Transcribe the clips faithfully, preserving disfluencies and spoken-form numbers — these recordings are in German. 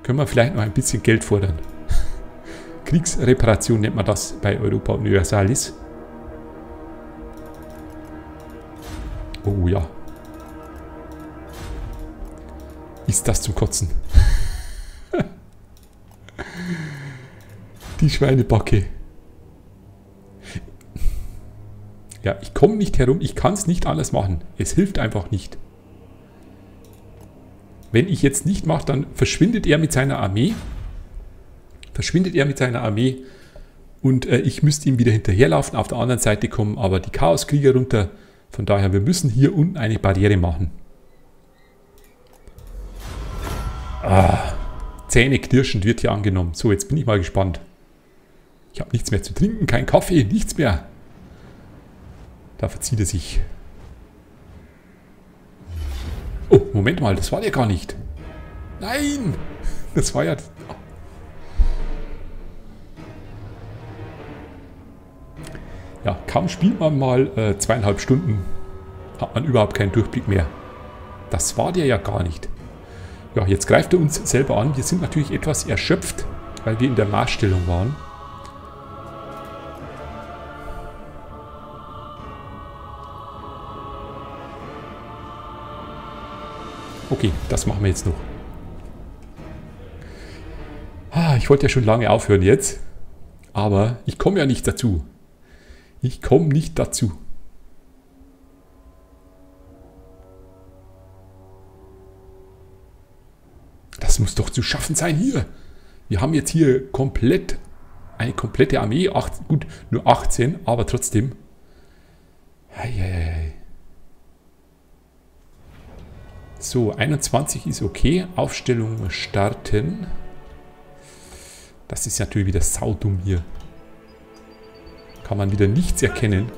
Können wir vielleicht noch ein bisschen Geld fordern. Kriegsreparation nennt man das bei Europa Universalis. Oh ja. Ist das zum Kotzen. Die Schweinebacke. Ja, ich komme nicht herum. Ich kann es nicht alles machen. Es hilft einfach nicht. Wenn ich jetzt nicht mache, dann verschwindet er mit seiner Armee. Verschwindet er mit seiner Armee. Und äh, ich müsste ihm wieder hinterherlaufen, auf der anderen Seite kommen aber die Chaoskrieger runter. Von daher, wir müssen hier unten eine Barriere machen. Ah, zähneknirschend wird hier angenommen. So, jetzt bin ich mal gespannt. Ich habe nichts mehr zu trinken, kein Kaffee, nichts mehr. Da verzieht er sich. Oh, Moment mal, das war der gar nicht. Nein, das war ja... Ja, kaum spielt man mal äh, zweieinhalb Stunden, hat man überhaupt keinen Durchblick mehr. Das war der ja gar nicht. Ja, jetzt greift er uns selber an. Wir sind natürlich etwas erschöpft, weil wir in der Marschstellung waren. Okay, das machen wir jetzt noch. Ah, ich wollte ja schon lange aufhören jetzt, aber ich komme ja nicht dazu. Ich komme nicht dazu. Das muss doch zu schaffen sein hier. Wir haben jetzt hier komplett eine komplette Armee. Acht, gut, nur achtzehn, aber trotzdem. Eieiei. So, einundzwanzig ist okay. Aufstellung starten. Das ist natürlich wieder saudumm hier. Kann man wieder nichts erkennen.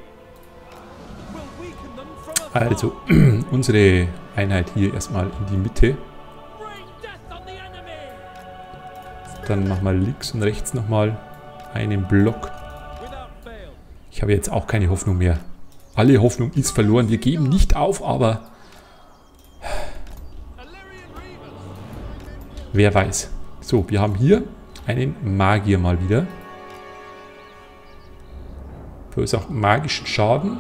Also, unsere Einheit hier erstmal in die Mitte. Dann machen wir links und rechts nochmal einen Block. Ich habe jetzt auch keine Hoffnung mehr. Alle Hoffnung ist verloren. Wir geben nicht auf, aber... Wer weiß. So, wir haben hier einen Magier mal wieder. Verursacht magischen Schaden.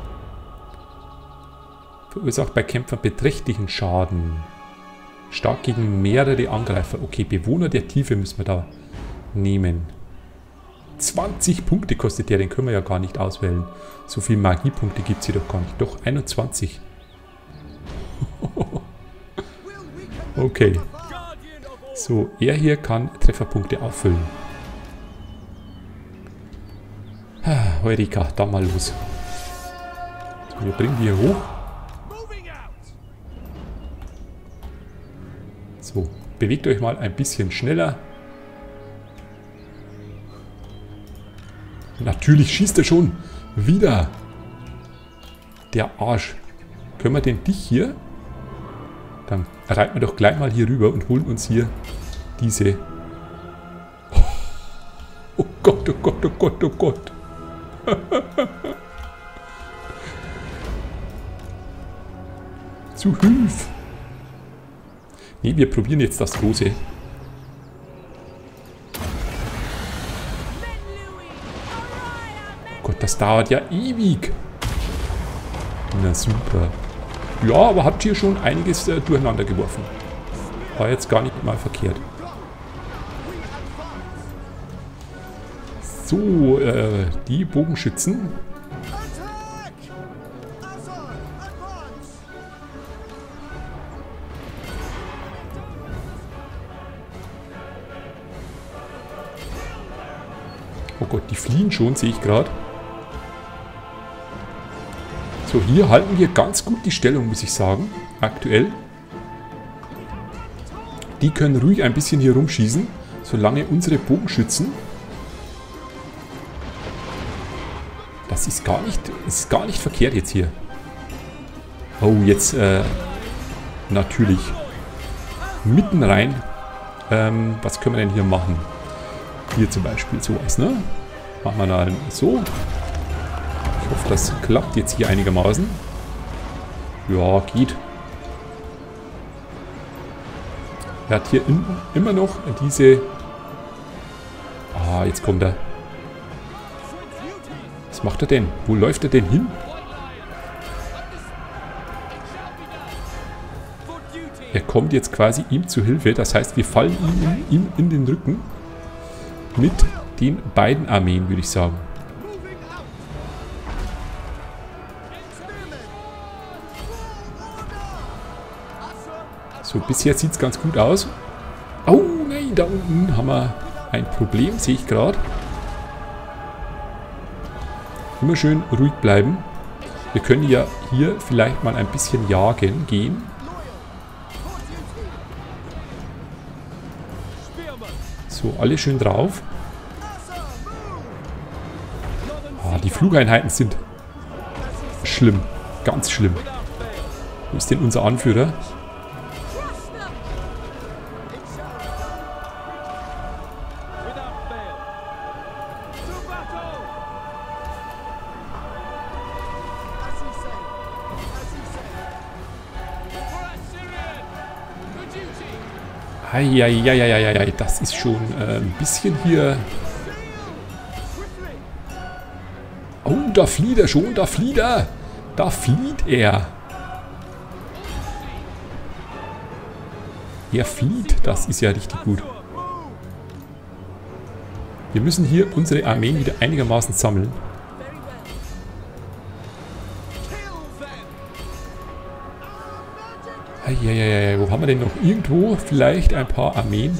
Verursacht bei Kämpfern beträchtlichen Schaden. Stark gegen mehrere Angreifer. Okay, Bewohner der Tiefe müssen wir da nehmen. zwanzig Punkte kostet der, den können wir ja gar nicht auswählen. So viele Magiepunkte gibt es hier doch gar nicht. Doch, einundzwanzig. Okay. So, er hier kann Trefferpunkte auffüllen. Heureka, da mal los. So, wir bringen die hier hoch. So, bewegt euch mal ein bisschen schneller. Natürlich schießt er schon wieder. Der Arsch. Können wir denn dich hier? Dann reiten wir doch gleich mal hier rüber und holen uns hier diese... Oh Gott, oh Gott, oh Gott, oh Gott. Zu Hilfe. Ne, wir probieren jetzt das Große. Oh Gott, das dauert ja ewig. Na super. Ja, aber habt hier schon einiges äh, durcheinander geworfen. War jetzt gar nicht mal verkehrt. So, äh, die Bogenschützen. Oh Gott, die fliehen schon, sehe ich gerade. So, hier halten wir ganz gut die Stellung, muss ich sagen. Aktuell. Die können ruhig ein bisschen hier rumschießen, solange unsere Bogenschützen... Das ist gar nicht, ist gar nicht verkehrt jetzt hier. Oh, jetzt äh, natürlich mitten rein. Ähm, was können wir denn hier machen? Hier zum Beispiel sowas, ne? Machen wir dann so. Ich hoffe, das klappt jetzt hier einigermaßen. Ja, geht. Er hat hier in, immer noch diese... Ah, jetzt kommt er. Was macht er denn? Wo läuft er denn hin? Er kommt jetzt quasi ihm zu Hilfe. Das heißt, wir fallen ihm in, ihm in den Rücken. Mit den beiden Armeen, würde ich sagen. So, bisher sieht es ganz gut aus. Oh nein, da unten haben wir ein Problem, sehe ich gerade. Immer schön ruhig bleiben. Wir können ja hier vielleicht mal ein bisschen jagen gehen. So, alle schön drauf. Ah, die Flugeinheiten sind schlimm. Ganz schlimm. Wo ist denn unser Anführer? Eieieiei, das ist schon äh, ein bisschen hier... Oh, da flieht er schon, da flieht er! Da flieht er! Er flieht, das ist ja richtig gut. Wir müssen hier unsere Armeen wieder einigermaßen sammeln. Eieiei, wo haben wir denn noch irgendwo vielleicht ein paar Armeen?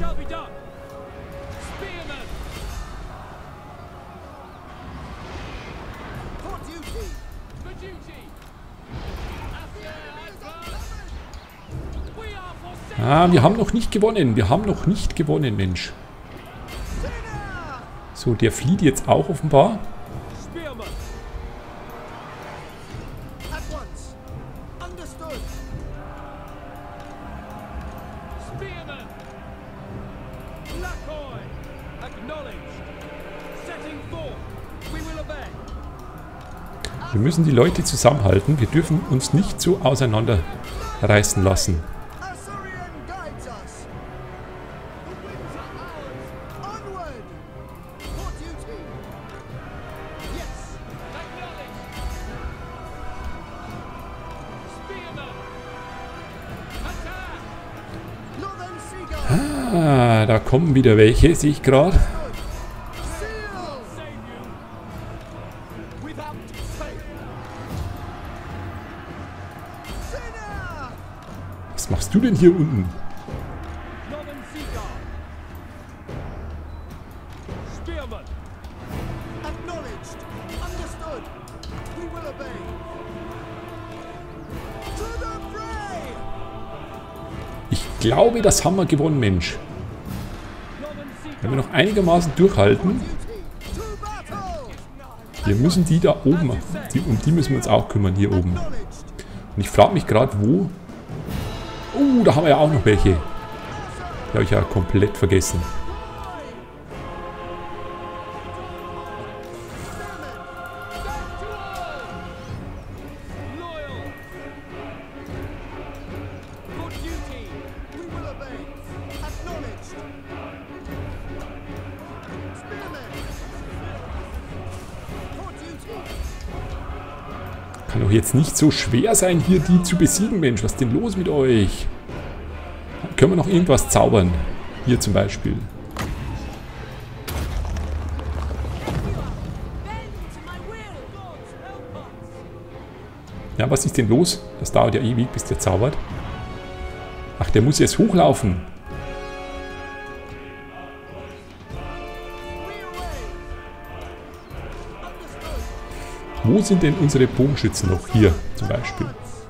Ah, wir haben noch nicht gewonnen. Wir haben noch nicht gewonnen, Mensch. So, der flieht jetzt auch offenbar. Wir müssen die Leute zusammenhalten. Wir dürfen uns nicht so auseinanderreißen lassen. Ah, da kommen wieder welche, sehe ich gerade. Was machst du denn hier unten? Ich glaube, das haben wir gewonnen, Mensch. Wenn wir noch einigermaßen durchhalten. Wir müssen die da oben, die, um die müssen wir uns auch kümmern, hier oben. Und ich frage mich gerade, wo... Oh, da haben wir ja auch noch welche. Die habe ich ja komplett vergessen. Kann doch jetzt nicht so schwer sein, hier die zu besiegen, Mensch. Was ist denn los mit euch? Können wir noch irgendwas zaubern? Hier zum Beispiel. Ja, was ist denn los? Das dauert ja ewig, bis der zaubert. Ach, der muss jetzt hochlaufen. Wo sind denn unsere Bogenschützen noch? Hier zum Beispiel.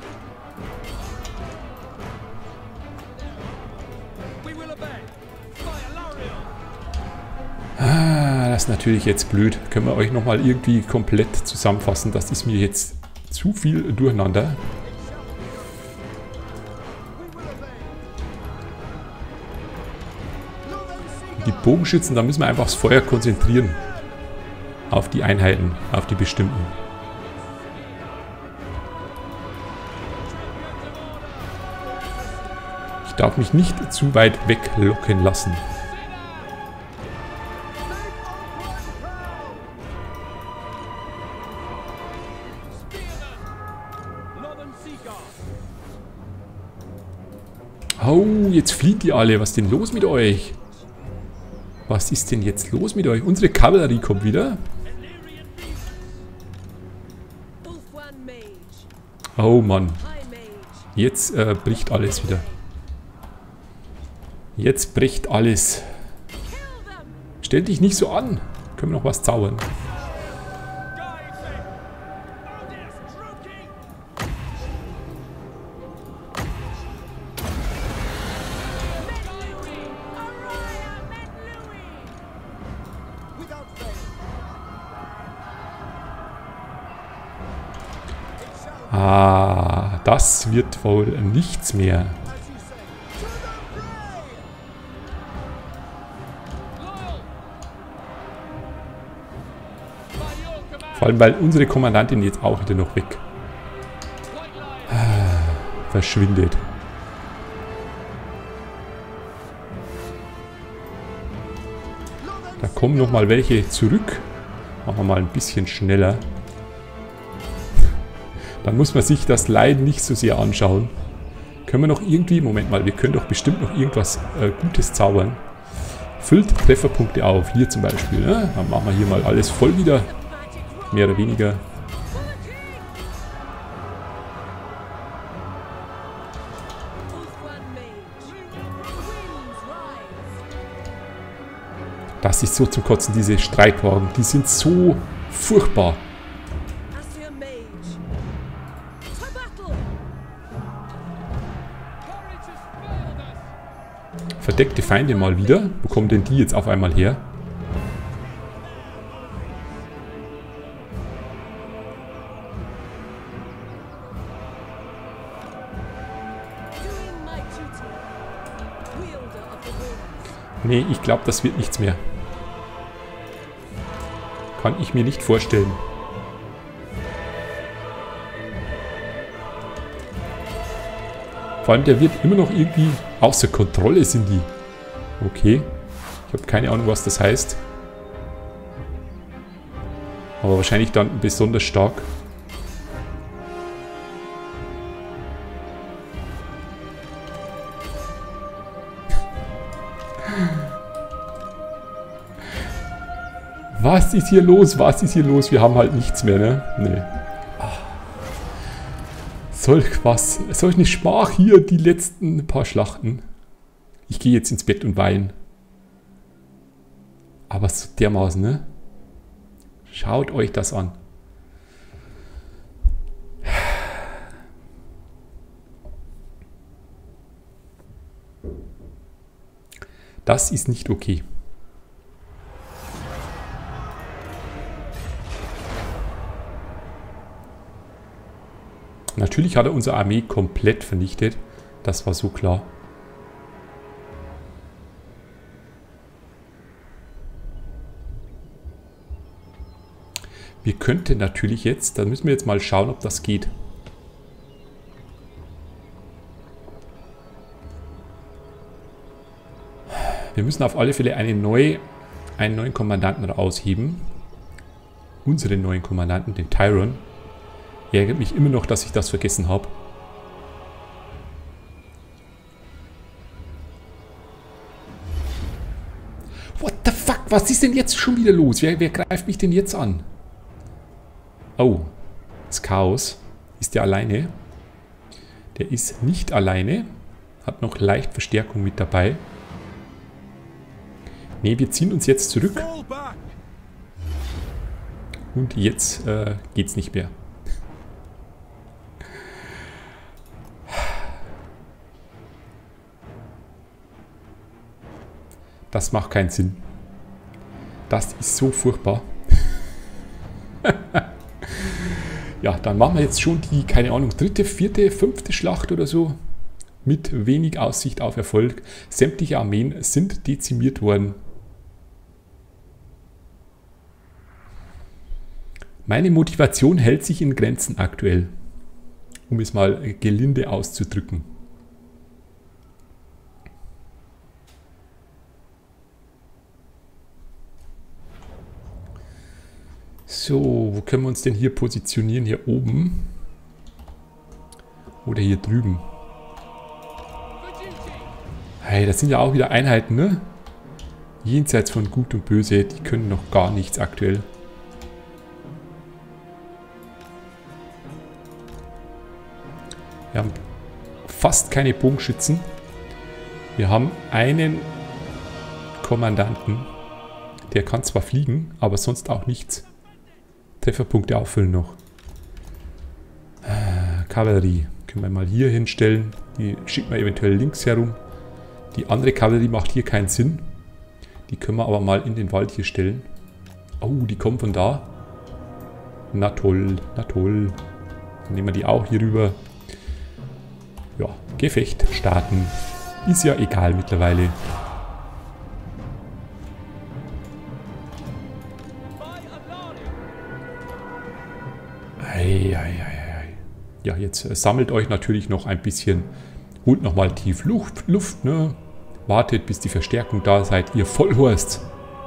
Ah, das ist natürlich jetzt blöd. Können wir euch nochmal irgendwie komplett zusammenfassen? Das ist mir jetzt zu viel durcheinander. Die Bogenschützen, da müssen wir einfach das Feuer konzentrieren. Auf die Einheiten, auf die bestimmten. Ich darf mich nicht zu weit weglocken lassen. Oh, jetzt flieht ihr alle. Was ist denn los mit euch? Was ist denn jetzt los mit euch? Unsere Kavallerie kommt wieder. Oh Mann. Jetzt äh, bricht alles wieder. Jetzt bricht alles. Stell dich nicht so an. Können wir noch was zaubern? Ah, das wird wohl nichts mehr. Vor allem, weil unsere Kommandantin jetzt auch wieder noch weg ah, verschwindet. Da kommen noch mal welche zurück. Machen wir mal ein bisschen schneller. Dann muss man sich das Leiden nicht so sehr anschauen. Können wir noch irgendwie... Moment mal, wir können doch bestimmt noch irgendwas äh, Gutes zaubern. Füllt Trefferpunkte auf. Hier zum Beispiel. Ne? Dann machen wir hier mal alles voll wieder. Mehr oder weniger. Das ist so zum Kotzen, diese Streitwagen. Die sind so furchtbar. Verdeckte Feinde mal wieder. Wo kommen denn die jetzt auf einmal her? Nee, ich glaube, das wird nichts mehr. Kann ich mir nicht vorstellen. Vor allem, der wird immer noch irgendwie außer Kontrolle sind die. Okay. Ich habe keine Ahnung, was das heißt. Aber wahrscheinlich dann besonders stark. Was ist hier los? Was ist hier los? Wir haben halt nichts mehr, ne? Nee. Solch was, solch eine Schmach hier, die letzten paar Schlachten. Ich gehe jetzt ins Bett und weine. Aber so dermaßen, ne? Schaut euch das an. Das ist nicht okay. Natürlich hat er unsere Armee komplett vernichtet. Das war so klar. Wir könnten natürlich jetzt, da müssen wir jetzt mal schauen, ob das geht. Wir müssen auf alle Fälle eine neue, einen neuen Kommandanten rausheben. Unseren neuen Kommandanten, den Tyron. Ärgert mich immer noch, dass ich das vergessen habe. What the fuck? Was ist denn jetzt schon wieder los? Wer, wer greift mich denn jetzt an? Oh, das Chaos. Ist der alleine? Der ist nicht alleine. Hat noch leicht Verstärkung mit dabei. Ne, wir ziehen uns jetzt zurück. Und jetzt äh, geht's nicht mehr. Das macht keinen Sinn. Das ist so furchtbar. Ja, dann machen wir jetzt schon die, keine Ahnung, dritte, vierte, fünfte Schlacht oder so. Mit wenig Aussicht auf Erfolg. Sämtliche Armeen sind dezimiert worden. Meine Motivation hält sich in Grenzen aktuell. Um es mal gelinde auszudrücken. So, wo können wir uns denn hier positionieren? Hier oben? Oder hier drüben? Hey, das sind ja auch wieder Einheiten, ne? Jenseits von Gut und Böse, die können noch gar nichts aktuell. Wir haben fast keine Bogenschützen. Wir haben einen Kommandanten, der kann zwar fliegen, aber sonst auch nichts. Trefferpunkte auffüllen noch. Äh, Kavallerie können wir mal hier hinstellen. Die schicken wir eventuell links herum. Die andere Kavallerie macht hier keinen Sinn. Die können wir aber mal in den Wald hier stellen. Oh, die kommen von da. Na toll, na toll. Dann nehmen wir die auch hier rüber. Ja, Gefecht starten. Ist ja egal mittlerweile. Ei, ei, ei, ei. Ja, jetzt äh, sammelt euch natürlich noch ein bisschen. Holt nochmal tief Luft, Luft, ne? Wartet, bis die Verstärkung da seid, ihr Vollhorst.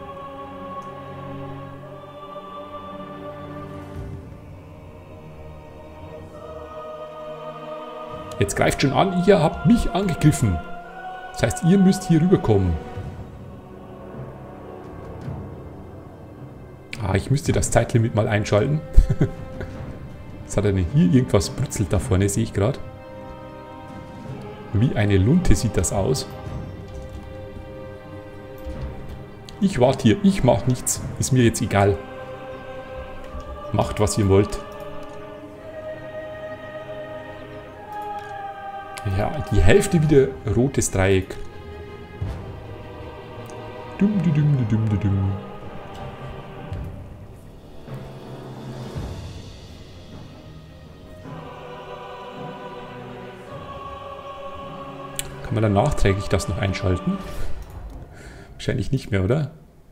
Jetzt greift schon an, ihr habt mich angegriffen. Das heißt, ihr müsst hier rüberkommen. Ah, ich müsste das Zeitlimit mal einschalten. Was hat er denn hier? Irgendwas brutzelt da vorne, sehe ich gerade. Wie eine Lunte sieht das aus. Ich warte hier, ich mache nichts. Ist mir jetzt egal. Macht, was ihr wollt. Ja, die Hälfte wieder rotes Dreieck. Dum, dum, dum, dum, dum. Kann man dann nachträglich das noch einschalten? Wahrscheinlich nicht mehr, oder?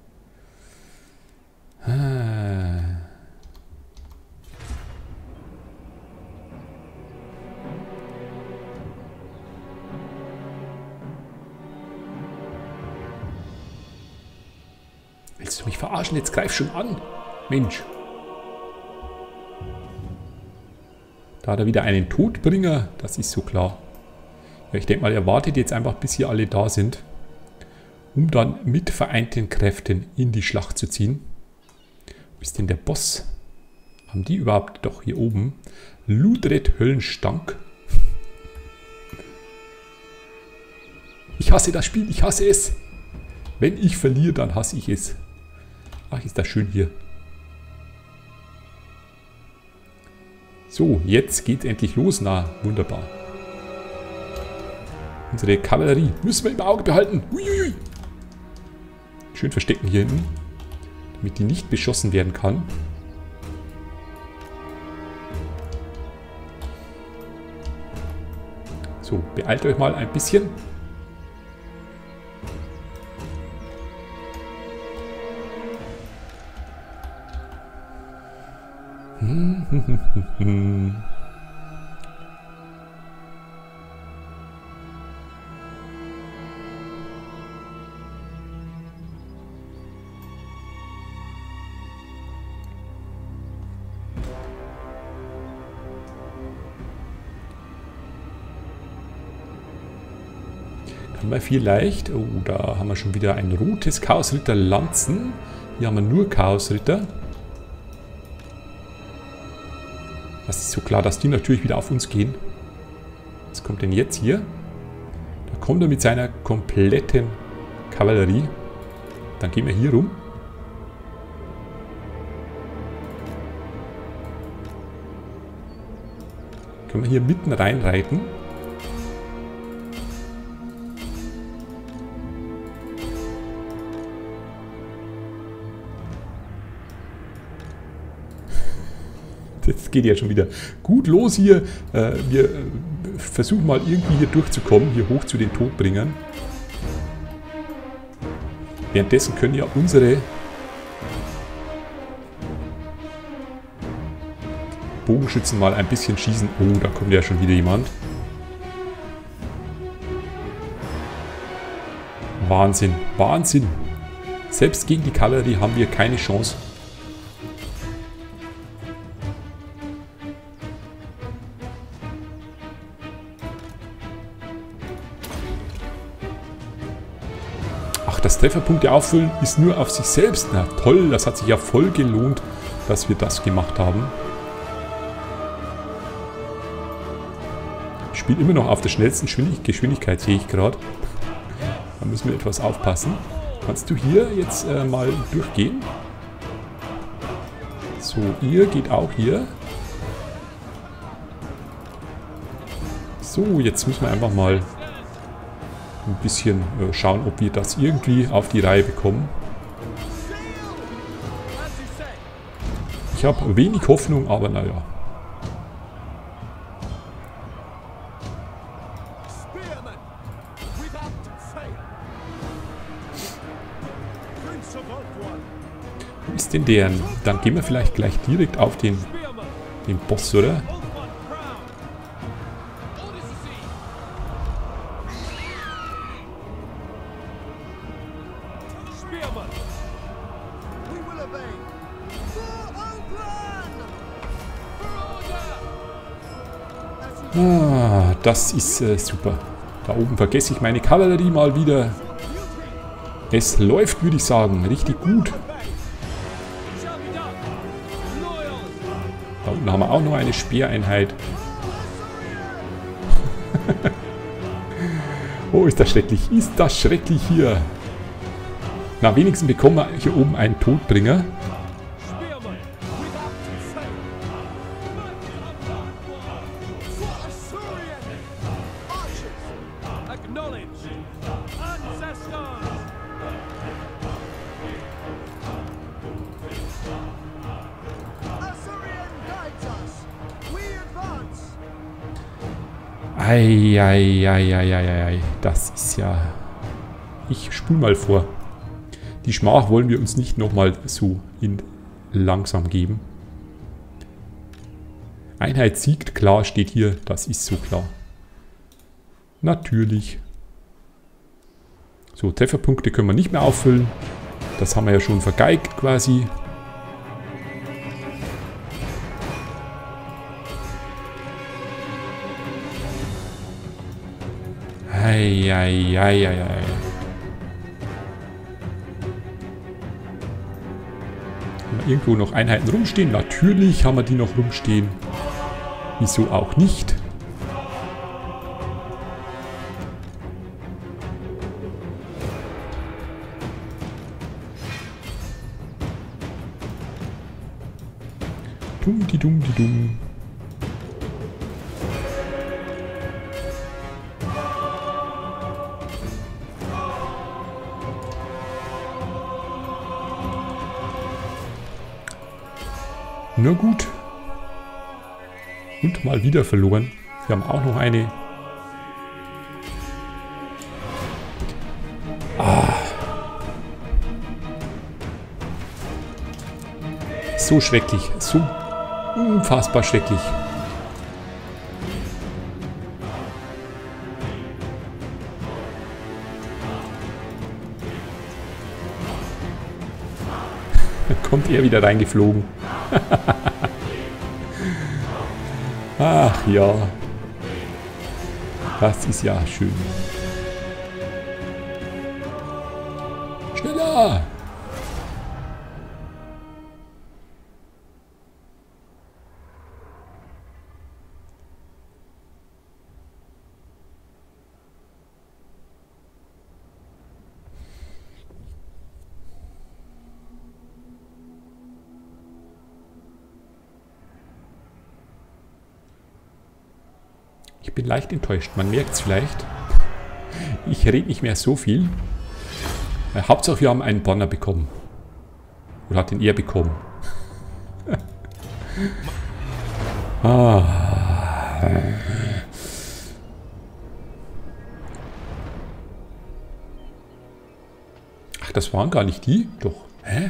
Ah. Willst du mich verarschen? Jetzt greif schon an. Mensch. Da hat er wieder einen Todbringer. Das ist so klar. Ja, ich denke mal, er wartet jetzt einfach, bis hier alle da sind, um dann mit vereinten Kräften in die Schlacht zu ziehen. Wo ist denn der Boss? Haben die überhaupt? Doch, hier oben. Ludred Höllenstank. Ich hasse das Spiel, ich hasse es. Wenn ich verliere, dann hasse ich es. Ach, ist das schön hier. So, jetzt geht es endlich los. Na, wunderbar. Unsere Kavallerie müssen wir im Auge behalten. Uiuiui. Schön verstecken hier hinten, damit die nicht beschossen werden kann. So, beeilt euch mal ein bisschen. Hm, hm, hm, hm, hm. Kann man vielleicht, oh, da haben wir schon wieder ein rotes Chaosritter Lanzen. Hier haben wir nur Chaosritter. Das ist so klar, dass die natürlich wieder auf uns gehen. Was kommt denn jetzt hier? Da kommt er mit seiner kompletten Kavallerie. Dann gehen wir hier rum. Können wir hier mitten reinreiten. Jetzt geht ja schon wieder gut los hier. Äh, wir äh, versuchen mal irgendwie hier durchzukommen, hier hoch zu den Todbringern. Währenddessen können ja unsere Bogenschützen mal ein bisschen schießen. Oh, da kommt ja schon wieder jemand. Wahnsinn, Wahnsinn. Selbst gegen die Kavallerie haben wir keine Chance. Ach, das Trefferpunkte auffüllen ist nur auf sich selbst. Na toll, das hat sich ja voll gelohnt, dass wir das gemacht haben. Ich spiele immer noch auf der schnellsten Geschwindigkeit, sehe ich gerade. Da müssen wir etwas aufpassen. Kannst du hier jetzt äh, mal durchgehen? So, ihr geht auch hier. So, jetzt müssen wir einfach mal ein bisschen äh, schauen, ob wir das irgendwie auf die Reihe bekommen. Ich habe wenig Hoffnung, aber naja. Wo ist denn der? Dann gehen wir vielleicht gleich direkt auf den, den Boss, oder? Ah, das ist äh, super. Da oben vergesse ich meine Kavallerie mal wieder. Es läuft, würde ich sagen, richtig gut. Da unten haben wir auch noch eine Speereinheit. Oh, ist das schrecklich. Ist das schrecklich hier. Na, wenigstens bekommen wir hier oben einen Todbringer. Eieieiei, das ist ja... Ich spule mal vor. Die Schmach wollen wir uns nicht nochmal so in langsam geben. Einheit siegt, klar, steht hier. Das ist so klar. Natürlich. So, Trefferpunkte können wir nicht mehr auffüllen. Das haben wir ja schon vergeigt quasi. Eieieiei. Haben wir irgendwo noch Einheiten rumstehen? Natürlich haben wir die noch rumstehen. Wieso auch nicht? Dumm, die dumm, die dumm. Na gut. Und mal wieder verloren. Wir haben auch noch eine. Ah. So schrecklich. So unfassbar schrecklich. Da kommt er wieder reingeflogen. Ach ja. Das ist ja schön. Schneller! Ich bin leicht enttäuscht, man merkt es vielleicht. Ich rede nicht mehr so viel. Äh, Hauptsache wir haben einen Banner bekommen. Oder hat den er bekommen? ah. Ach, das waren gar nicht die? Doch. Hä?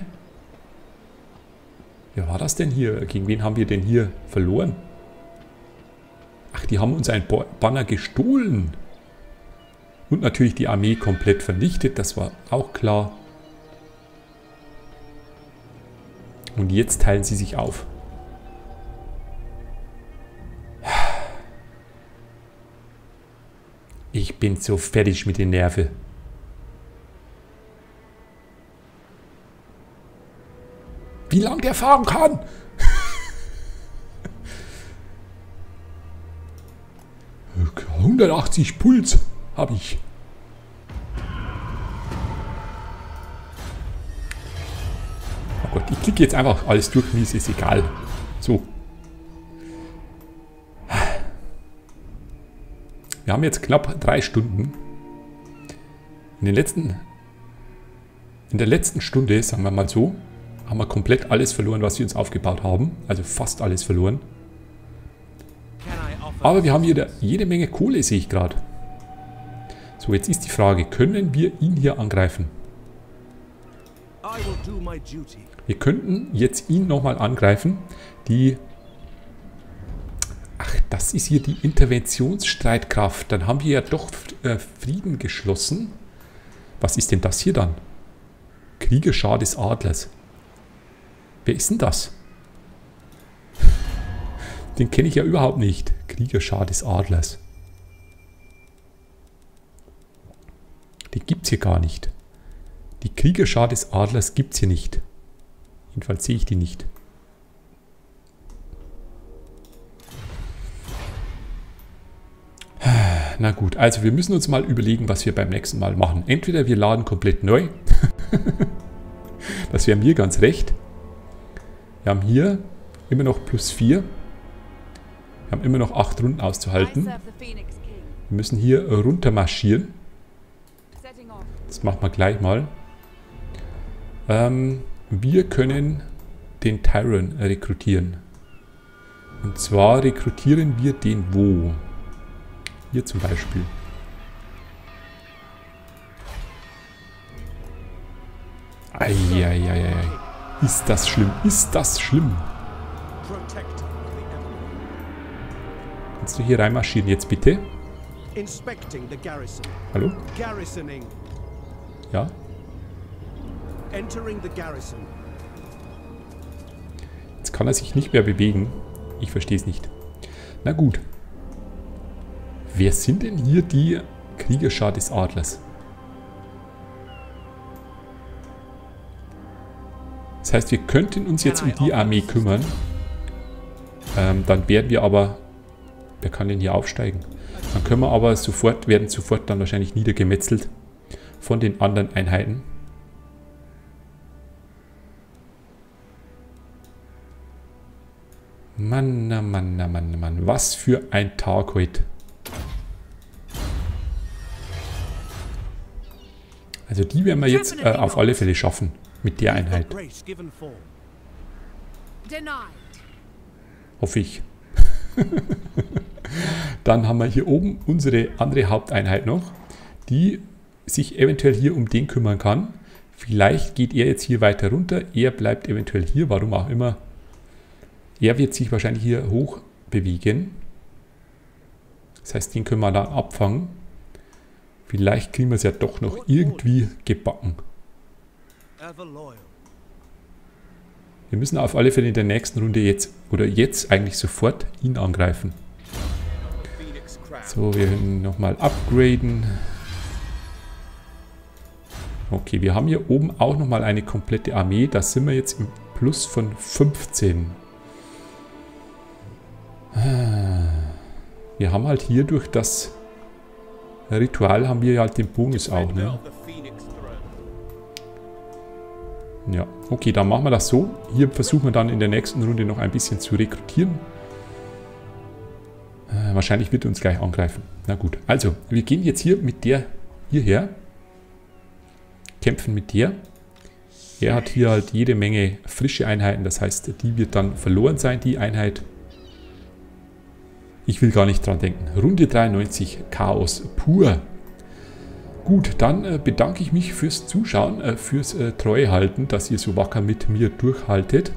Wer war das denn hier? Gegen wen haben wir denn hier verloren? Ach, die haben uns ein Banner gestohlen. Und natürlich die Armee komplett vernichtet, das war auch klar. Und jetzt teilen sie sich auf. Ich bin so fertig mit den Nerven. wie lang der fahren kann. hundertachtzig Puls habe ich. Oh Gott, ich klicke jetzt einfach alles durch, mir ist es egal. So. Wir haben jetzt knapp drei Stunden. In den letzten, in der letzten Stunde, sagen wir mal so, haben wir komplett alles verloren, was wir uns aufgebaut haben. Also fast alles verloren. Aber wir haben hier jede Menge Kohle, sehe ich gerade. So, jetzt ist die Frage, können wir ihn hier angreifen? Wir könnten jetzt ihn nochmal angreifen. Die... Ach, das ist hier die Interventionsstreitkraft. Dann haben wir ja doch äh, Frieden geschlossen. Was ist denn das hier dann? Kriegerschar des Adlers. Wer ist denn das? Den kenne ich ja überhaupt nicht. Kriegerschar des Adlers. Die gibt es hier gar nicht. Die Kriegerschar des Adlers gibt es hier nicht. Jedenfalls sehe ich die nicht. Na gut, also wir müssen uns mal überlegen, was wir beim nächsten Mal machen. Entweder wir laden komplett neu. Das wäre mir ganz recht. Wir haben hier immer noch plus vier. Wir haben immer noch acht Runden auszuhalten. Wir müssen hier runter marschieren. Das machen wir gleich mal. Ähm, wir können den Tyron rekrutieren. Und zwar rekrutieren wir den wo? Hier zum Beispiel. Eieieiei. Ist das schlimm? Ist das schlimm? Kannst du hier reinmarschieren jetzt bitte? Hallo? Ja? Jetzt kann er sich nicht mehr bewegen. Ich verstehe es nicht. Na gut. Wer sind denn hier die Kriegerschar des Adlers? Das heißt, wir könnten uns jetzt um die Armee kümmern. Ähm, dann werden wir aber... Wer kann denn hier aufsteigen? Dann können wir aber sofort, werden sofort dann wahrscheinlich niedergemetzelt von den anderen Einheiten. Mann, Mann, Mann, Mann, Mann. Was für ein Tag heute. Also die werden wir jetzt äh, auf alle Fälle schaffen. Mit der Einheit. Hoffe ich. Dann haben wir hier oben unsere andere Haupteinheit noch, die sich eventuell hier um den kümmern kann. Vielleicht geht er jetzt hier weiter runter. Er bleibt eventuell hier, warum auch immer. Er wird sich wahrscheinlich hier hoch bewegen. Das heißt, den können wir dann abfangen. Vielleicht kriegen wir es ja doch noch irgendwie gebacken. Wir müssen auf alle Fälle in der nächsten Runde jetzt, oder jetzt eigentlich sofort, ihn angreifen. So, wir können nochmal upgraden. Okay, wir haben hier oben auch nochmal eine komplette Armee. Da sind wir jetzt im Plus von fünfzehn. Wir haben halt hier durch das Ritual haben wir halt den Bonus auch, ne? Ja, okay, dann machen wir das so. Hier versuchen wir dann in der nächsten Runde noch ein bisschen zu rekrutieren. Äh, wahrscheinlich wird er uns gleich angreifen. Na gut, also, wir gehen jetzt hier mit der hierher. Kämpfen mit der. Er hat hier halt jede Menge frische Einheiten, das heißt, die wird dann verloren sein, die Einheit. Ich will gar nicht dran denken. Runde dreiundneunzig, Chaos pur. Gut, dann äh, bedanke ich mich fürs Zuschauen, äh, fürs äh, Treuehalten, dass ihr so wacker mit mir durchhaltet.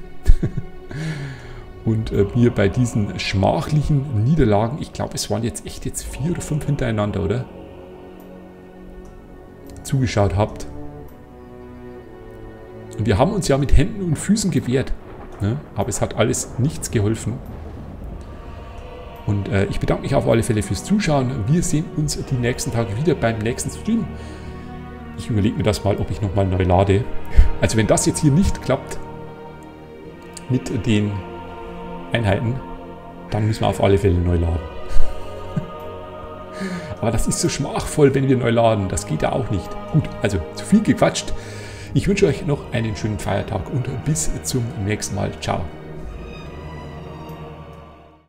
Und äh, mir bei diesen schmachlichen Niederlagen, ich glaube, es waren jetzt echt jetzt vier oder fünf hintereinander, oder? Zugeschaut habt. Und wir haben uns ja mit Händen und Füßen gewehrt. Ne? Aber es hat alles nichts geholfen. Und äh, ich bedanke mich auf alle Fälle fürs Zuschauen. Wir sehen uns die nächsten Tage wieder beim nächsten Stream. Ich überlege mir das mal, ob ich nochmal neu lade. Also wenn das jetzt hier nicht klappt, mit den Einheiten, dann müssen wir auf alle Fälle neu laden. Aber das ist so schmachvoll, wenn wir neu laden. Das geht ja auch nicht. Gut, also zu viel gequatscht. Ich wünsche euch noch einen schönen Feiertag und bis zum nächsten Mal. Ciao.